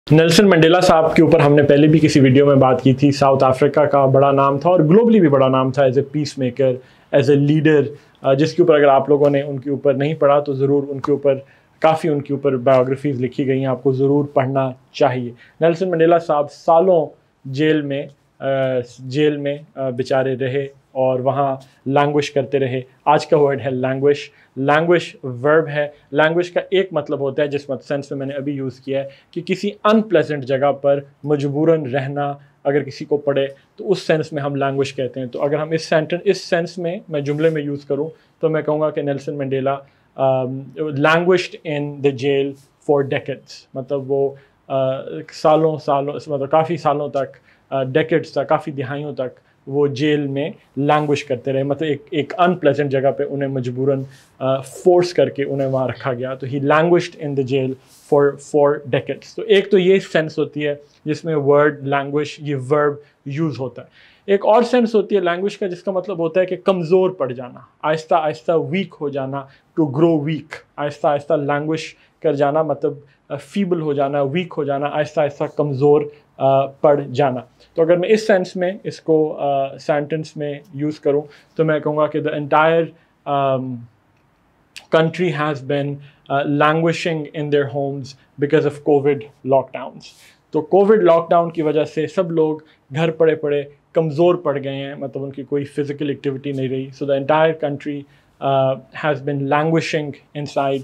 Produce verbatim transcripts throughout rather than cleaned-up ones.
Nelson Mandela साहब के ऊपर हमने पहले भी किसी वीडियो में बात की थी। साउथ अफ्रीका का बड़ा नाम था और ग्लोबली भी बड़ा नाम था as a peacemaker, as a leader, जिसके ऊपर अगर आप लोगों ने उनके ऊपर नहीं पढ़ा तो ज़रूर उनके ऊपर काफ़ी उनके ऊपर बायोग्राफीज़ लिखी गई हैं, आपको ज़रूर पढ़ना चाहिए। नेल्सन मंडेला साहब सालों जेल में जेल में बेचारे रहे और वहाँ लैंग्विश करते रहे। आज का वर्ड है लैंग्विश। लैंग्विश वर्ब है। लैंग्विश का एक मतलब होता है, जिस मत सेंस में मैंने अभी यूज़ किया है, कि किसी अनप्लेजेंट जगह पर मजबूरन रहना अगर किसी को पड़े तो उस सेंस में हम लैंग्विश कहते हैं। तो अगर हम इस सेंटेंस इस सेंस में मैं जुमले में यूज़ करूँ तो मैं कहूँगा कि Nelson Mandela languished in the jail for decades, मतलब वो uh, सालों सालों मतलब काफ़ी सालों तक, डेकेड्स तक, काफ़ी दिहाइयों तक वो जेल में लैंग्विश करते रहे। मतलब एक एक अनप्लेजेंट जगह पे उन्हें मजबूरन फोर्स करके उन्हें वहाँ रखा गया। तो ही languished in the jail for for decades. तो एक तो ये सेंस होती है जिसमें वर्ड लैंग्विश ये वर्ब यूज़ होता है। एक और सेंस होती है लैंग्विश का जिसका मतलब होता है कि कमज़ोर पड़ जाना, आहिस्ता आहिस्ता वीक हो जाना, to grow week. Aahista Aahista languish कर जाना मतलब फीबल हो जाना, वीक हो जाना, आहिस्ता आहिस्ता कमज़ोर पड़ जाना। तो अगर मैं इस सेंस में इसको सेंटेंस में यूज़ करूं तो मैं कहूँगा कि the entire country has been uh, languishing in their homes because of COVID lockdowns. तो कोविड लॉकडाउन की वजह से सब लोग घर पड़े पड़े कमज़ोर पड़ गए हैं, मतलब उनकी कोई फिज़िकल एक्टिविटी नहीं रही। So the entire country has been languishing inside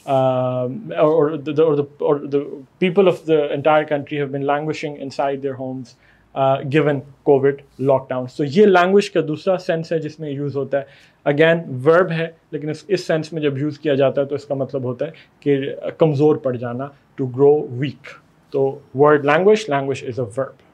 or the or the or the people of the entire country have been languishing inside their homes uh, given COVID lockdown. So ये languish का दूसरा sense है जिसमें use होता है। Again verb है, लेकिन इस इस सेंस में जब यूज़ किया जाता है तो इसका मतलब होता है कि कमज़ोर पड़ जाना, टू ग्रो वीक। तो word languish languish is a verb.